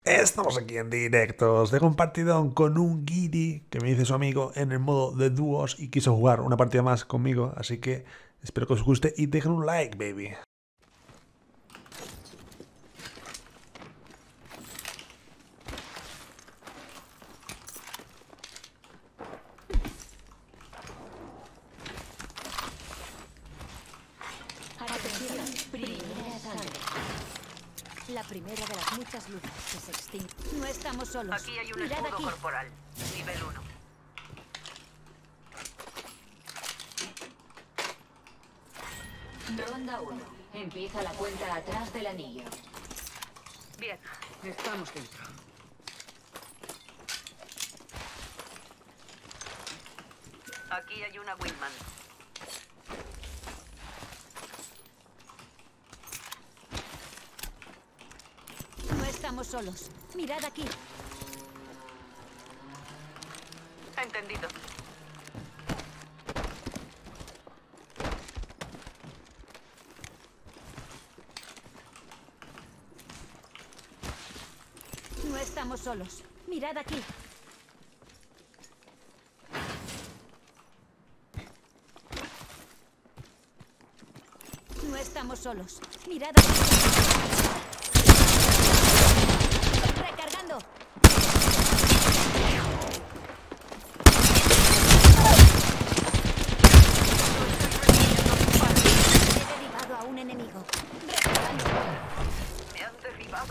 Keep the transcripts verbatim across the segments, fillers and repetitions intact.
Estamos aquí en directos de compartidón con un guiri que me dice su amigo en el modo de dúos y quiso jugar una partida más conmigo, así que espero que os guste y dejen un like, baby. La primera de las muchas luces que se extinguen. No estamos solos. Aquí hay un Mirad escudo aquí. corporal, nivel uno. Ronda uno. Empieza la cuenta atrás del anillo. Bien, estamos dentro. Aquí hay una Wingman. No estamos solos. Mirad aquí. Entendido. No estamos solos. Mirad aquí. No estamos solos. Mirad aquí. Recargando. He derribado a un enemigo. Recargando. Me han derribado.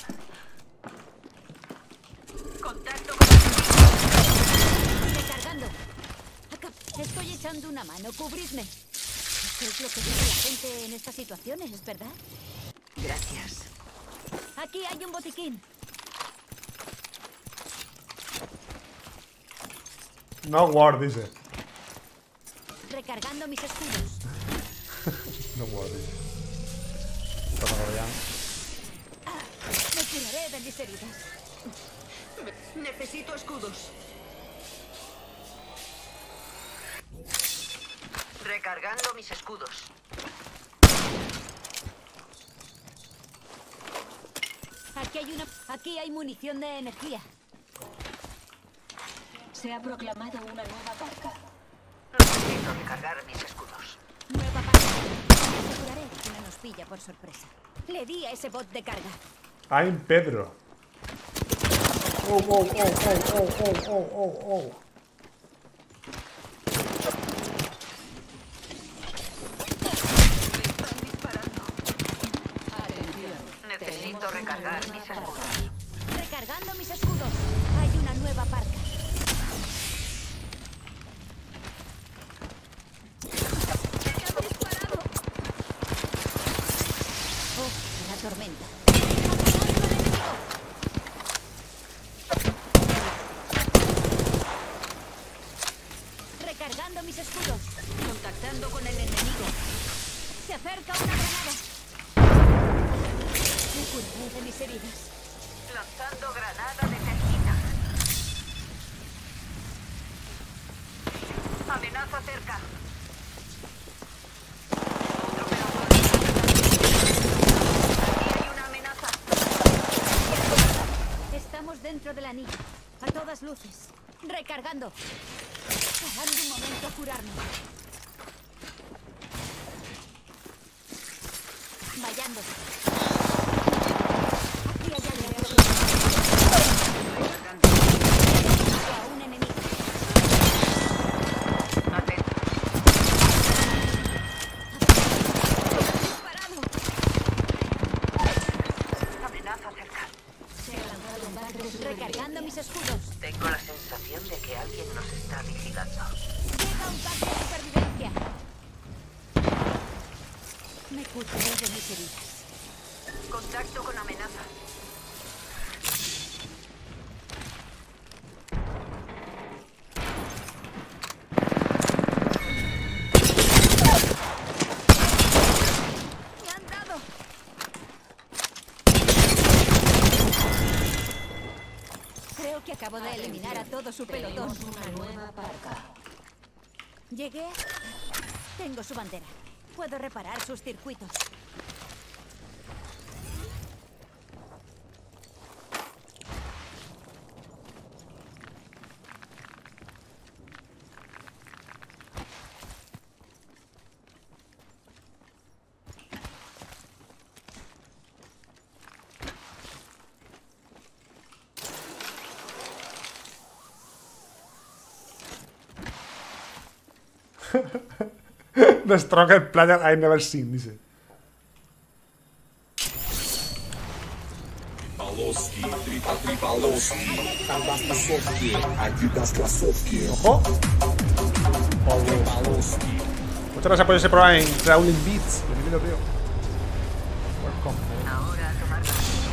Contacto con... Recargando. Acá. Estoy echando una mano. Cubridme. Esto es lo que dice la gente en estas situaciones, ¿verdad? Gracias. Aquí hay un botiquín. No war, dice. Recargando mis escudos. No war, dice. Toma, Gorrián. Me curaré de mis heridas. Necesito escudos. Recargando mis escudos. Aquí hay una. Aquí hay munición de energía. Se ha proclamado una nueva marca. Necesito recargar mis escudos. Nueva parte. Me aseguraré de que no nos pilla por sorpresa. Le di a ese bot de carga. I'm Pedro. Oh, oh, oh, oh, oh, oh, oh, oh, oh. Están disparando. Atención. Necesito recargar mis escudos. Recargando mis escudos. Hay una nueva parca. ¡Me han disparado! Oh, la tormenta. Recargando mis escudos. Contactando con el enemigo. Se acerca una granada. Me curaré de mis heridas. Lanzando granada de cerquita. Amenaza cerca. Otro pelotón. Aquí hay una amenaza. Estamos dentro del anillo. A todas luces. Recargando. Dejando un momento a curarme. Vallando. Aquí hay alguien. A un enemigo. Atento. Disparado. Amenaza cerca. Se ha lanzado un barco. Recargando mis escudos. Tengo la sensación de que alguien nos está vigilando. Llega un pack de supervivencia. Me curaré de mis heridas. Contacto con amenaza. ¡Me han dado! Creo que acabo de eliminar a todo su pelotón. Tenemos una nueva marca. Llegué. Tengo su bandera. Puedo reparar sus circuitos. The strongest player I never seen, dice. Ojo. Muchas gracias por ese programa en Crawling Beats. Bienvenido, tío. Welcome. Ahora a tomar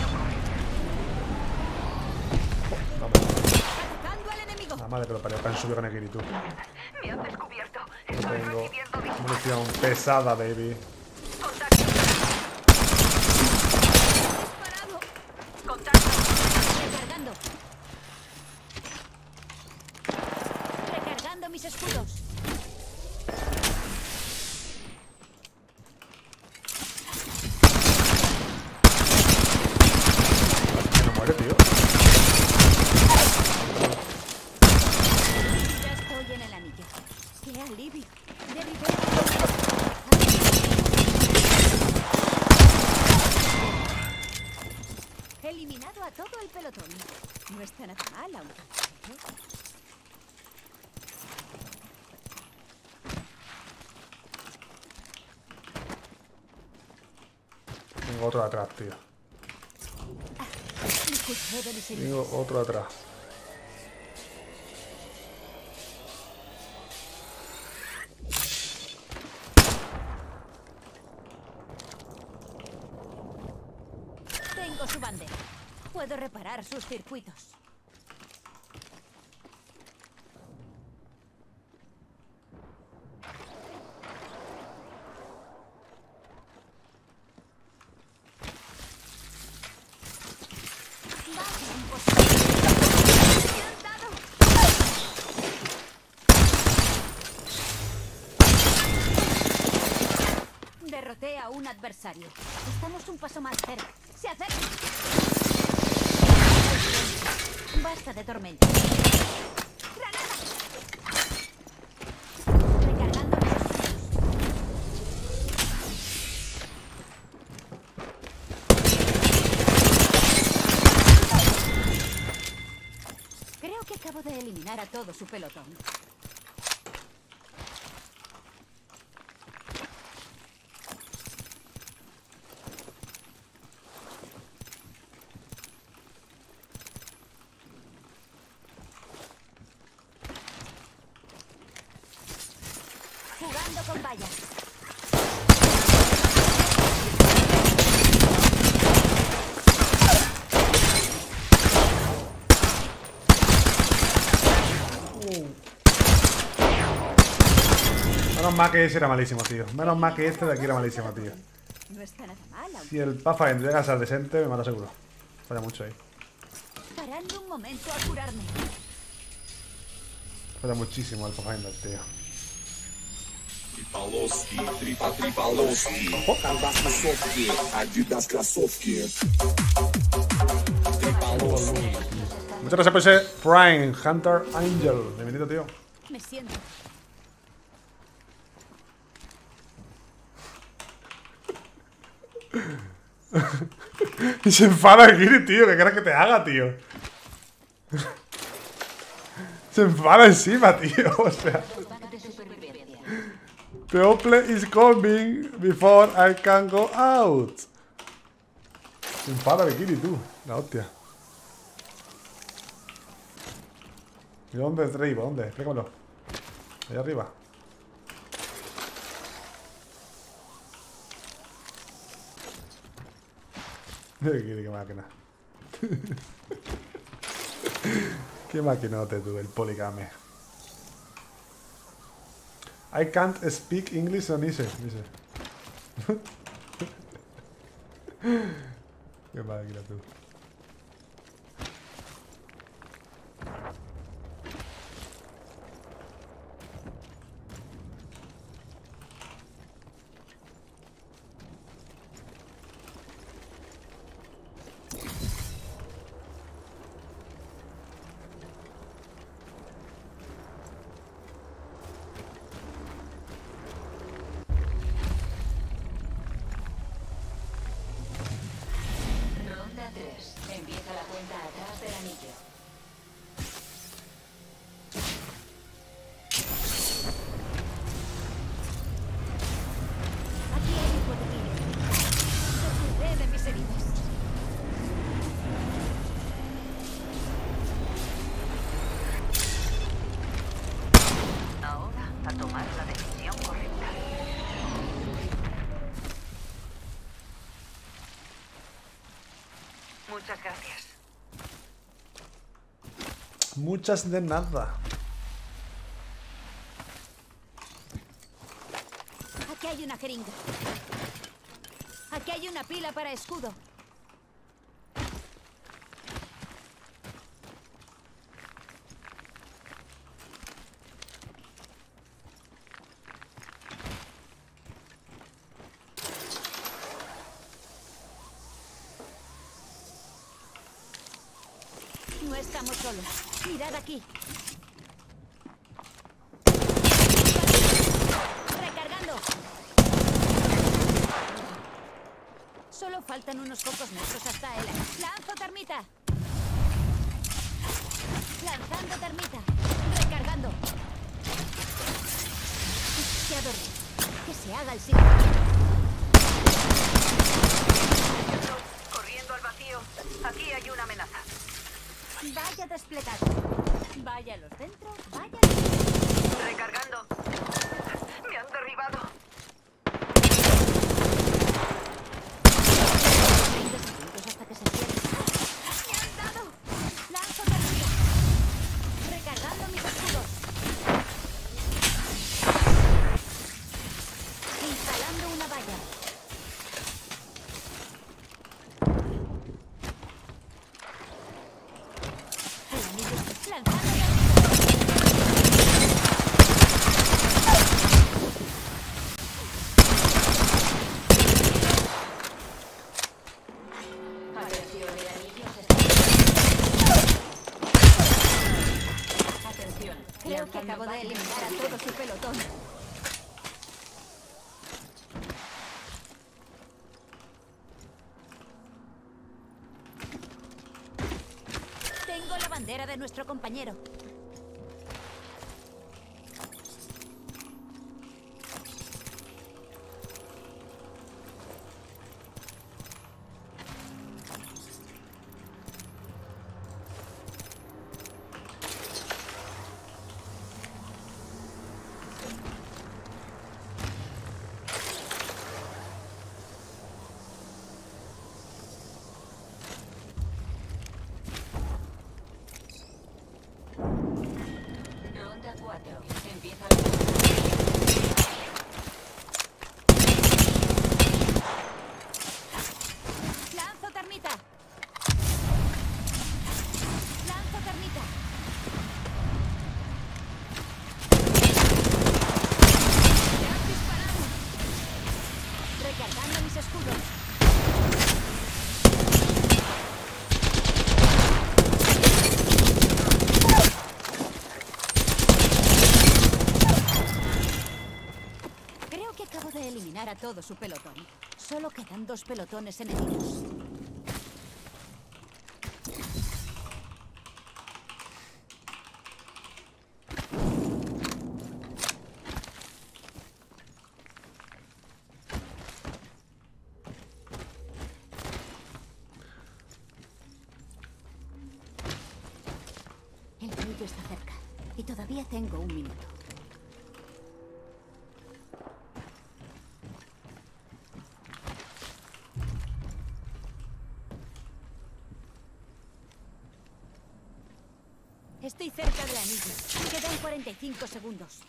¡Atacando al enemigo! La madre que lo parió, acá en subido con el Kiri, tú. Me han descubierto. Yo Estoy tengo recibiendo disparos. munición pesada, baby. Contacto. ¡Parado! Contacto. ¡Recargando! ¡Recargando mis escudos! Que no muere, tío. Ya estoy en el anillo. ¡Qué alivio! Derribé. Eliminado a todo el pelotón. No está nada mal, aunque... Tengo otro atrás, tío. Escuché de mis heridas. Tengo otro atrás. Tengo su bandera. Puedo reparar sus circuitos. Vaya, imposible. ¡Me han dado! Derroté a un adversario. Estamos un paso más cerca. ¡Se acerca! Basta de tormenta. ¡Granada! Recargando los escudos. Creo que acabo de eliminar a todo su pelotón. Jugando con vallas. Menos mal que ese era malísimo, tío. Menos mal que este de aquí era malísimo, tío. No está nada mal, aunque... Si el Pathfinder llega a ser decente, me mata seguro. Falla mucho ahí. Paradme un momento a curarme. Falla muchísimo el Pathfinder, tío. Tripaloski, tripa, tripaloski. Kandas masovki, Adidas krasovki. Tripaloski. Muchas gracias por ese Prime Hunter Angel. Bienvenido, tío. Me siento. Y se enfada el Kiri, tío. ¿Qué quieres que te haga, tío? Se enfada encima, tío. O sea. Pack de supervivencia. The Ople is coming before I can go out. Se enfada el Kiri, tú. La hostia. ¿Y dónde es arriba? ¿Dónde? Explícamelo. Ahí arriba. Qué máquina. Qué maquinote tú, el poligame. I can't speak English on dice. dice. Qué máquina tú. Ronda tres. muchas de nada. Aquí hay una jeringa. Aquí hay una pila para escudo. No estamos solos. Mirad aquí. Recargando. Solo faltan unos pocos metros hasta él. ¡Lanzo termita! Lanzando termita. Recargando. Se ha dormido. Que se haga el sitio. Corriendo al vacío. Aquí hay una amenaza. Vaya desplegado. Vaya a los centros, vaya. Recargando. Me han derribado. veinte segundos hasta que se cierre. ¡Me han dado! ¡Lanzo termita! Recargando mis escudos. Instalando una valla. El anillo. Lanzando termita. Atención, el anillo se está... Atención. Creo que acabo de eliminar a todo su pelotón. Tengo la bandera de nuestro compañero. Ronda cuatro. Empieza la... ¡Lanzo termita! ¡Lanzo termita! ¡Me han disparado! Recargando mis escudos. Creo que acabo de eliminar a todo su pelotón. Solo quedan dos pelotones enemigos. El anillo está cerca y todavía tengo un minuto. Estoy cerca del anillo. Quedan cuarenta y cinco segundos.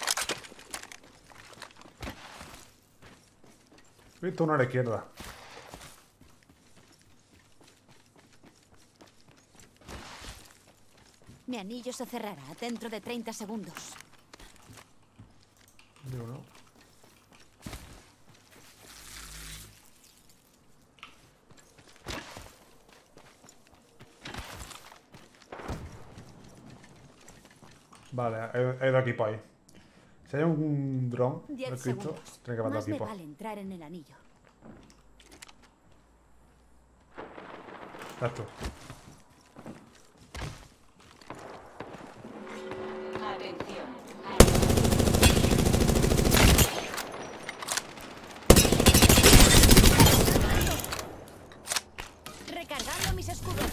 He visto uno a la izquierda. Mi anillo se cerrará dentro de treinta segundos. Yo no. Vale, he, he ido equipo ahí. Si hay un dron, lo he diez escrito, segundos. tiene que mandar Más me equipo. vale entrar en el anillo. Esto. Atención. Recargando mis escudos.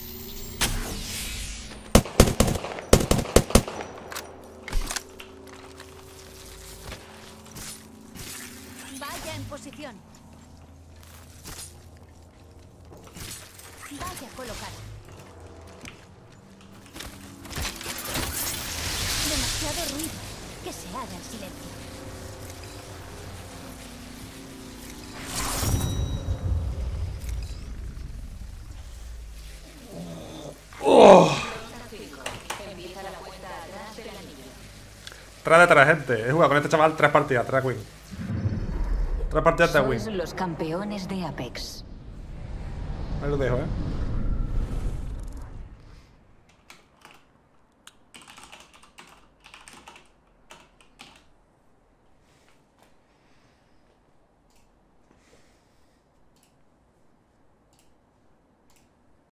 Vaya en posición. Vaya colocado. Guarda el silencio. Empieza la cuenta atrás del anillo. Tres de tres, gente. He jugado con este chaval tres partidas, tres win. Tres partidas de win. Sois los campeones de Apex. Ahí lo dejo, eh.